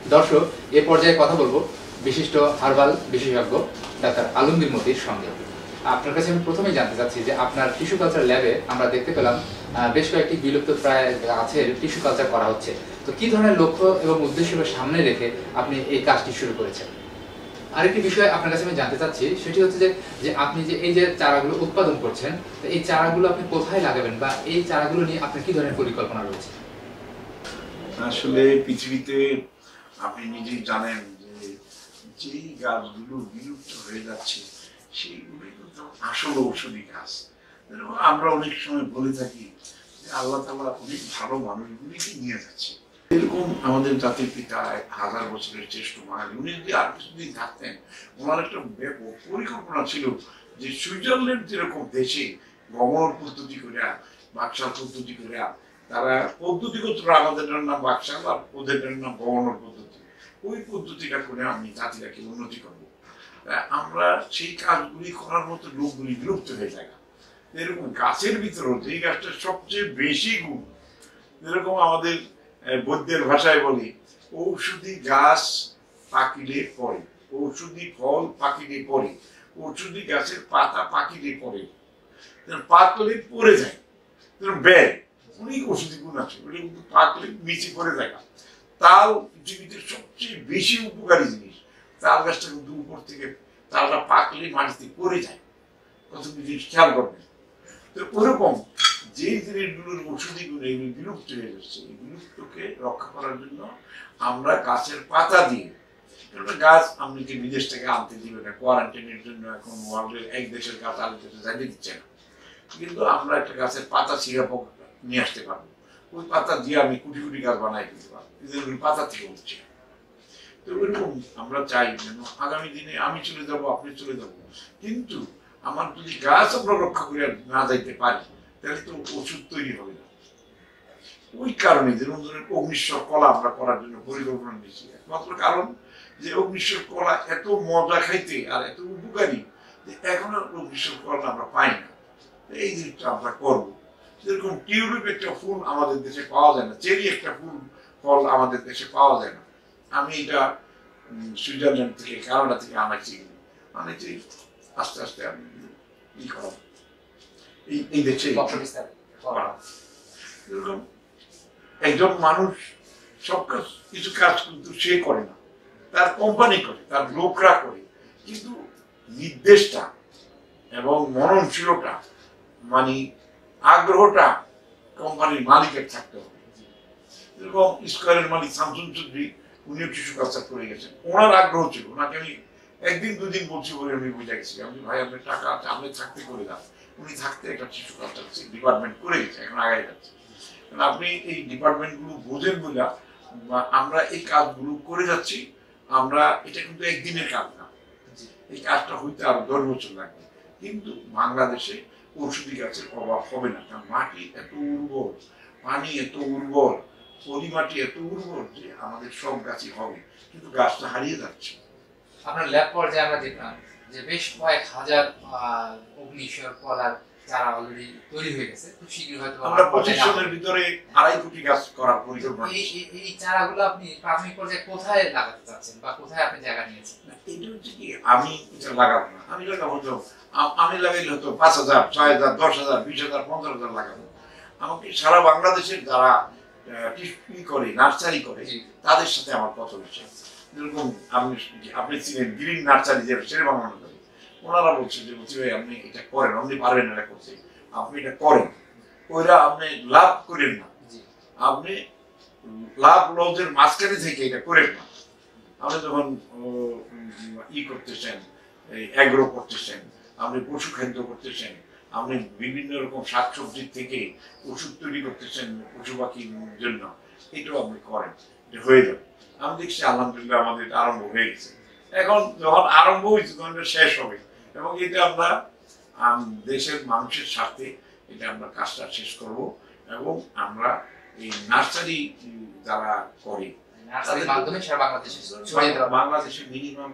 দর্শক, এ পর্যায়ে কথা বলবো বিশিষ্ট হার্বাল বিশেষজ্ঞ ডাক্তার আলমগীর মতির সঙ্গে। আপনার কাছে আমি প্রথমেই জানতে চাচ্ছি যে আপনার টিস্যু কালচার ল্যাবে আমরা দেখতে পেলাম বেশ কয়েকটি বিলুপ্ত প্রায় গাছের টিস্যু কালচার করা হচ্ছে। তো কি ধরনের লক্ষ্য এবং উদ্দেশ্যকে সামনে রেখে আপনি এই কাজটি শুরু করেছেন? আরেকটি বিষয় আপনার কাছে আমি জানতে চাচ্ছি, সেটি হচ্ছে যে আপনি যে এই যে চারাগুলো উৎপাদন করছেন, তো এই চারাগুলো আপনি কোথায় লাগাবেন বা এই চারাগুলো নিয়ে আপনার কি ধরনের পরিকল্পনা রয়েছে? আসলে পৃথিবীতে আপনি নিজেই জানেন যে যেই গাছগুলো বিলুপ্ত হয়ে যাচ্ছে সেইগুলি কিন্তু আসল ঔষধি গাছ। আমরা অনেক সময় বলে থাকি যে আল্লাহ তাআলা অনেক ভালো মানুষগুলিকে নিয়ে যাচ্ছে। এরকম আমাদের জাতির পিতা 1000 বছরের শ্রেষ্ঠ মহান, উনি যদি আর কিছুদিন থাকতেন, ওনার একটা ব্যাপক পরিকল্পনা ছিল যে সুইজারল্যান্ড যেরকম দেশে গমন পদ্ধতি করে বাকশাল পদ্ধতি করে তারা পদ্ধতিগত আমাদের নাম বাকশাল আর ওদের নাম গভর্নর পদ্ধতি, ওই পদ্ধতিটা করে আমি জাতিটাকে উন্নতি করবো। আমরা সেই কাজগুলি করার মতো লোকগুলি বিলুপ্ত হয়ে যায়। এরকম গাছের ভিতরেও যে গাছটা সবচেয়ে বেশি গুণ, যেরকম আমাদের বৈদ্যের ভাষায় বলি ঔষধি গাছ পাকিলে পরে, ঔষধি ফল পাকিলে পরে, ঔষধি গাছের পাতা পাকিলে পরে, পাকলে পরে যায় ব্যয়, অনেক ওষুধি গুণ আছে, ওটা কিন্তু পাকলে নিচে পড়ে যায়। তাল পৃথিবীতে সবচেয়ে বেশি উপকারী জিনিস। তাল গাছটা কিন্তু উপর থেকে তালটা পাকলে মাটিতে পড়ে যায়, কত জিনিস খেয়াল করবেন। তো ওরকম যে জিনিসগুলোর ওষুধি গুণ এগুলো বিলুপ্ত হয়ে যাচ্ছে, এই বিলুপ্তকে রক্ষা করার জন্য আমরা গাছের পাতা দিয়ে, একটা গাছ আপনাকে বিদেশ থেকে আনতে দিবে না, কোয়ারেন্টাইনের জন্য এখন ওয়ার্ল্ডের এক দেশের গাছ আরেক দেশে জানিয়ে দিচ্ছে না, কিন্তু আমরা একটা গাছের পাতা সিরাপ নিয়ে আসতে পারবো, ওই পাতা দিয়ে আমি কোটি কোটি গাছ বানাই দিতে পারবো, পাতা থেকে উঠছে। তো ওইরকম আমরা চাই যেন আগামী দিনে আমি চলে যাবো, আপনি চলে যাবো, কিন্তু আমার যদি গাছ আমরা রক্ষা করে না যাইতে পারি তাহলে তো ওষুধ তৈরি হবে না। ওই কারণে যেমন ধরেন অগ্নিশ্বর কলা আমরা করার জন্য পরিকল্পনা নিয়েছি, একমাত্র কারণ যে অগ্নিশ্বর কলা এত মজা খাইতে আর এত উপকারী যে এখনো অগ্নিশ্বর কলা আমরা পাই না, এই জিনিসটা আমরা করবো। যেরকম টিউলিপ একটা ফুল আমাদের দেশে পাওয়া যায় না, চেরি একটা ফুল ফল আমাদের দেশে পাওয়া যায় না, আমি এটা সুইজারল্যান্ড থেকে কানাডা থেকে আনাইছি, আস্তে আস্তে আমি ই করাবো এই দেশে। এরকম একজন মানুষ সব কাজ কিছু কাজ কিন্তু সে করে না, তার কোম্পানি করে, তার লোকরা করে, কিন্তু নির্দেশটা এবং মননশীলতা মানে আগ্রহটা কোম্পানির মালিকের থাকতে হবে। এরকম স্কোয়ারের মালিক শামসুন চৌধুরী, উনিও টিস্যু কালচার করে গেছেন, ওনার আগ্রহ ছিল, ওনাকে আমি একদিন দুদিন বলছি বলে আমি বুঝে গেছি, আমি ভাই আপনার টাকা আছে আপনি থাকতে করে দাও, উনি থাকতে একটা টিস্যু কালচার ডিপার্টমেন্ট করে গেছে, এখন আগায় যাচ্ছে। আপনি এই ডিপার্টমেন্টগুলো বোঝেন বলে আমরা এই কাজগুলো করে যাচ্ছি। আমরা এটা কিন্তু একদিনের কাজ না, এই কাজটা হইতে আরো 10 বছর লাগবে, কিন্তু বাংলাদেশে ঔষধি গাছের অভাব হবে না, কারণ মাটি এত উর্বর, পানি এত উর্বর, পরিমাটি এত উর্বর যে আমাদের সব গাছই হবে, কিন্তু গাছটা হারিয়ে যাচ্ছে। আপনার ল্যাব পর্যায়ে আমরা দেখলাম যে বেশ কয়েক হাজার অগ্নিশ্বর কলার চারা অলরেডি তৈরি হয়ে গেছে, খুব শীঘ্রই হয়তো আমরা 25 জনের ভিতরে 2.5 কোটি গাছ করার পরিকল্পনা। এই চারাগুলো আপনি প্রাথমিক পর্যায়ে কোথায় লাগাতে চাচ্ছেন বা কোথায় আপনি জায়গা নিয়েছেন? এটা হচ্ছে কি, আমি এটা লাগাবো না, আমি লাগাবো তো আমি লাগাইলে হতো 5000, 6000, 10000, 20000, 15000 লাগাবো। আমাকে সারা বাংলাদেশের যারা করে নার্সারি করে তাদের সাথে আমার কথা হচ্ছে, যেরকম আপনি ছিলেন গ্রিন নার্সারি যে শেরে বাংলানো করে, ওনারা বলছে যে বলছি ভাই আপনি এটা করেন, আপনি পারবেন এটা করতে, আপনি এটা করেন, ওইরা আপনি লাভ করেন না, আপনি লাভ লসের মাঝখানে থেকে এটা করেন না। আপনি যখন করতেছেন, এগ্রো করতেছেন, আপনি পশু খাদ্য করতেছেন, আপনি বিভিন্ন রকম শাকসবজির থেকে ওষুধ তৈরি করতেছেন পশু পাখির জন্য, এটাও আপনি করেন, এটা হয়ে যাবে। আমি দেখছি আলহামদুলিল্লাহ আমাদের আরম্ভ হয়ে গেছে, এখন যখন আরম্ভ হয়েছে তখন এটা শেষ হবে, এবং এটা আমরা দেশের মানুষের স্বার্থে এটা আমরা কাজটা শেষ করব। এবং আমরা এই নার্সারি যারা করে বাংলাদেশে মিনিমাম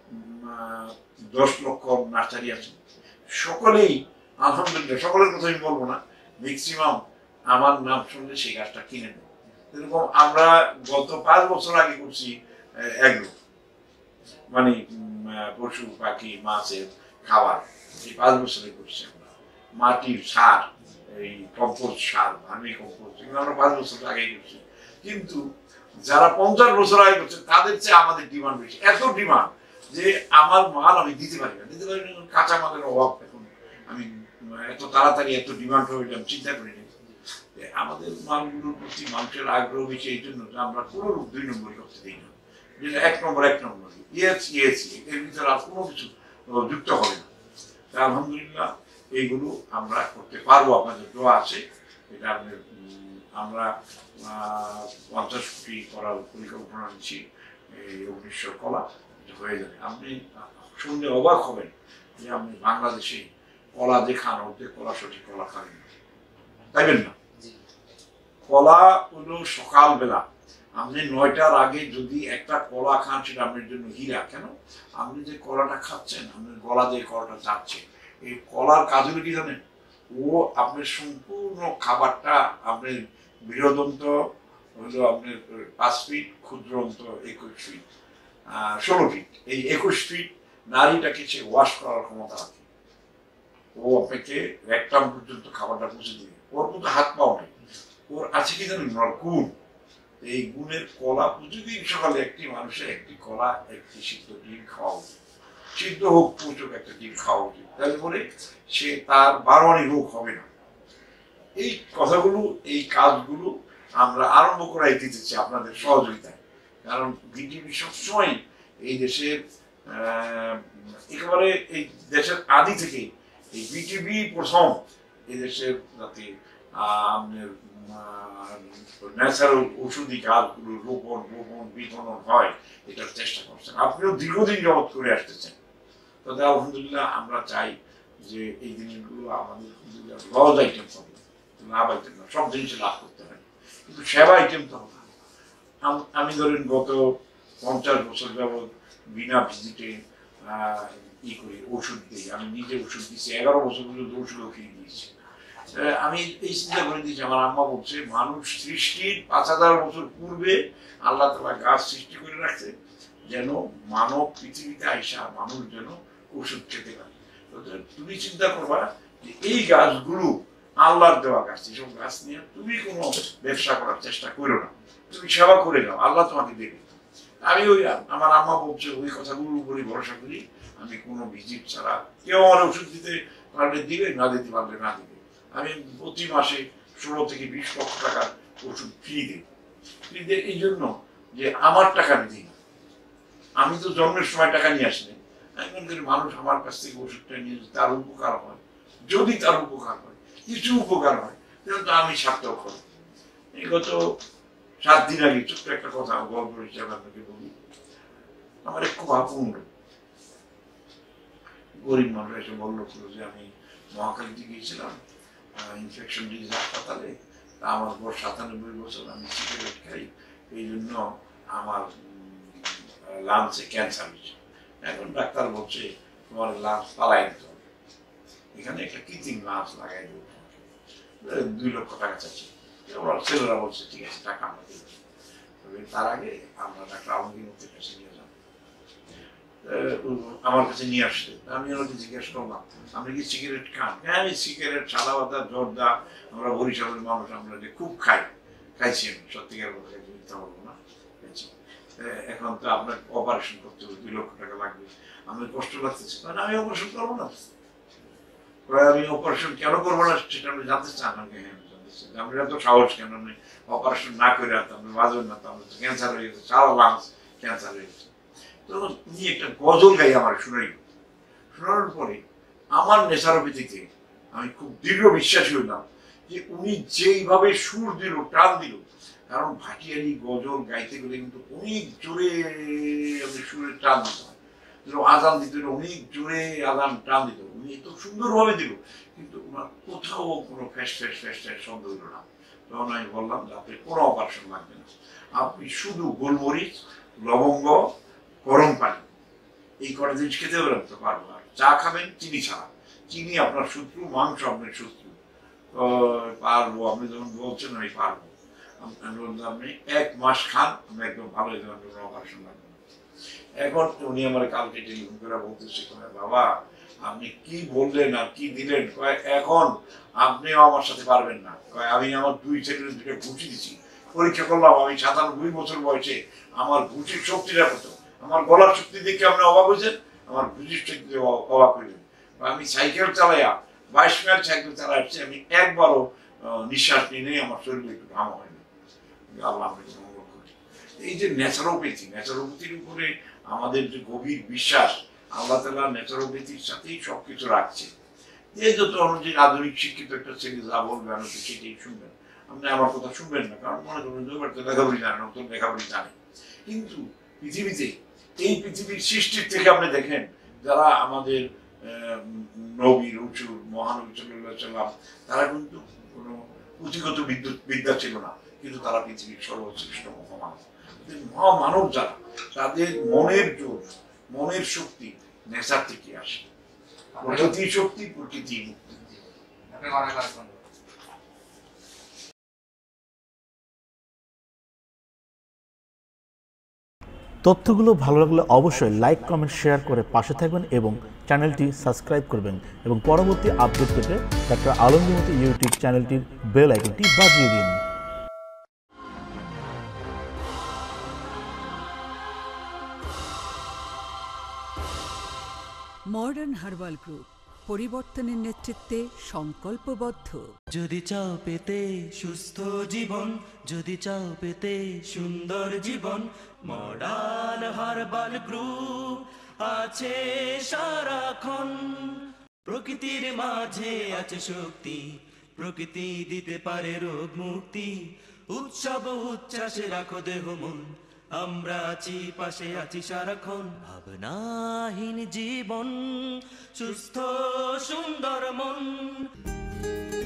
10 লক্ষ নার্সারি আছে, সকলেই আলহামদুলিল্লাহ, সকলের কথা আমি বলবো না, ম্যাক্সিমাম আমার নাম শুনলে সেই গাছটা কিনে নেব। এরকম আমরা গত 5 বছর আগে করছি এগ্রো, মানে পশু পাখি মাছের খাবার, এই 5 বছরে করছি আমরা। মাটির সার, এই কম্পোস্ট সার, ভার্মি কম্পোস্ট, এগুলো আমরা 5 বছর আগেই করছি। কিন্তু যারা 50 বছর আগে করছে তাদের চেয়ে আমাদের ডিমান্ড বেশি, এত ডিমান্ড যে আমার মাল আমি দিতে পারি না, কাঁচা মালের অভাব। এখন আমি এত তাড়াতাড়ি এত ডিমান্ড হবে আমি চিন্তা করিনি। আমাদের মালগুলোর প্রতি মানুষের আগ্রহ বেশি, এই জন্য আমরা কোনো রূপ 2 নম্বরই করতে দিই না, যেটা 1 নম্বর এর ভিতরে আর কোনো কিছু যুক্ত হবে না। আলহামদুলিল্লাহ এইগুলো আমরা করতে পারবো, আপনাদের দোয়া আছে। এটা আমরা 50 কোটি করার পরিকল্পনা নিচ্ছি, এই 1900 কলা এটা হয়ে যাবে। আপনি শুনলে অবাক হবেন যে আপনি বাংলাদেশে কলা যে খান, অর্ধেক কলা সঠিক কলা খাবেন না, তাইবেন না। কলা হলো সকালবেলা আপনি 9টার আগে যদি একটা কলা খান, সেটা আপনার জন্য হীরা। কেন? আপনি যে কলাটা খাচ্ছেন, আপনার গলা দিয়ে কলাটা যাচ্ছে, এই কলার কাজ হলো কি জানেন? ও আপনার সম্পূর্ণ খাবারটা আপনার বৃহদন্ত হলো আপনার 5 ফিট, ক্ষুদ্রন্ত 21 ফিট, 16 ফিট, এই 21 ফিট নারীটাকে সে ওয়াশ করার ক্ষমতা রাখে। ও আপনাকে রেকটাম পর্যন্ত খাবারটা পৌঁছে দিবে। ওর মতো হাত পাও নেই, ওর আছে কি জানেন? গুণ। এই গুণের কলা প্রতিদিন সকালে একটি মানুষের একটি কলা, একটি সিদ্ধ ডিম খাওয়া উচিত। সিদ্ধ হোক পুচক একটা ডিম খাওয়া উচিত, তাহলে পরে সে তার বারোয়ারি রোগ হবে না। এই কথাগুলো, এই কাজগুলো আমরা আরম্ভ করাই দিতেছি আপনাদের সহযোগিতায়। কারণ বিটিভি সবসময় এই দেশের একেবারে এই দেশের আদি থেকে এই বিটিভি প্রথম এই দেশের যাতে আপনার ন্যাচারাল ঔষধি গাছগুলো রোপণ বিপণন হয়, এটার চেষ্টা করছেন। আপনিও দীর্ঘদিন যাবৎ করে আসতেছেন। তবে আলহামদুলিল্লাহ আমরা চাই যে এই জিনিসগুলো আমাদের লজ আইটেম হবে, লাভ আইটেম না। সব জিনিসে লাভ করতে হয়, কিন্তু সেবা আইটেম তো হবে। আমি ধরেন গত 50 বছর যাবৎ বিনা ভিজিটে করি, ওষুধ দিই। আমি নিজে ওষুধ দিচ্ছি, 11 বছর পর্যন্ত ওষুধও খেয়ে দিয়েছি। আমি এই চিন্তা করে দিয়েছি, আমার আম্মা বলছে মানুষ সৃষ্টির 5000 বছর পূর্বে আল্লাহ তাআলা গাছ সৃষ্টি করে রাখছে যেন মানব পৃথিবীতে আইসা মানুষ যেন ওষুধ খেতে পারে। তুমি চিন্তা করবা যে এই গাছগুলো আল্লাহর দেওয়া গাছ, এসব গাছ নিয়ে তুমি কোনো ব্যবসা করার চেষ্টা করো না, তুমি সেবা করে যাও, আল্লাহ তোমাকে দেবে। আমি ওই আমার আম্মা বলছে ওই কথাগুলোর উপরই ভরসা করি। আমি কোনো ভিজিট ছাড়া, কেউ আমার ওষুধ দিতে পারলে দিবে, না দিতে পারলে না দিবে। আমি প্রতি মাসে 16 থেকে 20 লক্ষ টাকার ওষুধ ফ্রি দিই। এই জন্য যে আমার টাকা আমি দিই না, আমি তো জন্মের সময় টাকা নিয়ে আসিনি। আমি মনে করি মানুষ আমার কাছ থেকে ওষুধটা নিয়ে তার উপকার হয়, যদি তার উপকার হয়, কিছু উপকার হয়, তাহলে তো আমি সার্থক হব। এই গত 7 দিন আগে ছোট্ট একটা কথা গল্প হিসাবে আপনাকে বলি। আমার খুব আপন গরিব মানুষ এসে বললো যে আমি মহাখালীতে গিয়েছিলাম ইনফেকশন ডিজিজ হাসপাতালে, আমার বয়স 97 বছর, আমি সিগারেট খাই, এই জন্য আমার লাঞ্চে ক্যান্সার হয়েছে। এখন ডাক্তার বলছে তোমার লাঞ্চ পালাই দিতে হবে, এখানে একটা কৃত্রিম লাঞ্চ লাগাই দেবো, 2 লক্ষ টাকা চাচ্ছি। ওরা ছেলেরা বলছে ঠিক আছে, টাকা আমরা দেবো। তবে তার আগে আমরা ডাক্তার আলমগীর কাছে নিয়ে যাবো। আমার কাছে নিয়ে আসছে, আমি ওনাকে জিজ্ঞেস করলাম আপনি কি সিগারেট খান? হ্যাঁ আমি সিগারেট, সাদাবাদা, জর্দা, আমরা বরিশালের মানুষ, আমরা খুব খাইছি। আমি সত্যিকার কথা মিথ্যা বলবো না, খাইছি। এখন তো আপনার অপারেশন করতে হবে, 2 লক্ষ টাকা লাগবে, আমার কষ্ট লাগতেছে, মানে আমি অপারেশন করবো না। আমি অপারেশন কেন করবো না সেটা আপনি জানতে চান? আমাকে হ্যাঁ জানতে চান। আমরা এত সাহস কেন আমি অপারেশন না করে আসতাম, বাঁচবেন না তো, আমরা তো ক্যান্সার হয়ে গেছে, সারা লাংস ক্যান্সার হয়ে গেছে। তো উনি একটা গজল গাই আমার শোনানোর পরে আমার নেশারোপিতিতে আমি খুব দৃঢ় বিশ্বাসী হইলাম যে উনি যেইভাবে সুর দিল, টান দিল, কারণ ভাটিয়ালি গজল গাইতে গেলে কিন্তু অনেক জোরে সুরের টান দিতে হয়, আজান দিতে হলে অনেক জোরে আজান টান দিত। উনি এত সুন্দরভাবে দিল, কিন্তু ওনার কোথাও কোনো ফ্যাস শব্দ হইল না। তখন আমি বললাম যে আপনি কোনো অপারেশন লাগবে না, আপনি শুধু গোলমরিচ, লবঙ্গ, গরম পানি, এই কটা জিনিস খেতে পারবো। আর চা খাবেন চিনি ছাড়া, চিনি আপনার শত্রু, মাংস আপনার শত্রু। পারবো, আপনি যখন বলছেন আমি পারবো। আমি বললাম আপনি 1 মাস খান, আমি একদম ভালো হয়ে যাবেন, অপারেশন লাগবে। এখন উনি আমার কালকে টেলিফোন করে বলতেছে, বাবা আপনি কি বললেন আর কি দিলেন, এখন আপনিও আমার সাথে পারবেন না। আমি আমার 2 ছেলের দিকে ঘুষি দিচ্ছি, পরীক্ষা করলাম, আমি 97 বছর বয়সে আমার ঘুষির শক্তিটা কত, আমার গলার শক্তি দেখে আপনি অবাক হয়েছেন, আমার ঘুষির শক্তি অবাক হইলেন। আমি সাইকেল চালাইয়া 22 মাইল সাইকেল চালাই আসছি, আমি একবারও নিঃশ্বাস নিয়ে নেই, আমার শরীরে একটু ঘাম হয়নি। আল্লাহ মঙ্গল করি। এই যে ন্যাচারোপ্যাথির উপরে আমাদের যে গভীর বিশ্বাস, আল্লাহ তাআলা ন্যাচারোপ্যাথির সাথেই সবকিছু রাখছে। এই যত অনুযায়ী আধুনিক শিক্ষিত একটা ছেলে যা বলবে আমি তো সেটাই শুনবেন, আপনি আমার কথা শুনবেন না, কারণ মনে করবেন লেখাপড়ি জানে, নতুন লেখাপড়ি জানে। কিন্তু পৃথিবীতে এই পৃথিবীর সৃষ্টির থেকে আপনি দেখেন, যারা আমাদের নবী রসূল মহানবী সাল্লাল্লাহু আলাইহি ওয়াসাল্লাম, তারা কিন্তু কোনো পুঁথিগত বিদ্যা ছিল না, কিন্তু তারা পৃথিবীর সর্বশ্রেষ্ঠ মহামানব যারা, তাদের মনের জোর, মনের শক্তি নেশার থেকে আসে। প্রকৃতি শক্তি, প্রকৃতি মুক্তি। তথ্যগুলো ভালো লাগলে অবশ্যই লাইক, কমেন্ট, শেয়ার করে পাশে থাকবেন এবং চ্যানেলটি সাবস্ক্রাইব করবেন এবং পরবর্তী আপডেট পেতে ডক্টর আলমগীর মতো ইউটিউব চ্যানেলটির বেল আইকনটি বাজিয়ে দিন। মডার্ন হার্বাল গ্রুপ পরিবর্তনের নেতৃত্বে সংকল্পবদ্ধ। যদি চাও পেতে সুস্থ জীবন, যদি চাও পেতে সুন্দর জীবন, মডার্ন হার্বাল গ্রুপ আছে সারাক্ষণ। প্রকৃতির মাঝে আছে শক্তি, প্রকৃতি দিতে পারে রোগ মুক্তি। উৎসব উচ্ছ্বাসে রাখো দেহ মন, আমরা আছি পাশে আছি সারাক্ষণ। ভাবনাহীন জীবন, সুস্থ সুন্দর মন।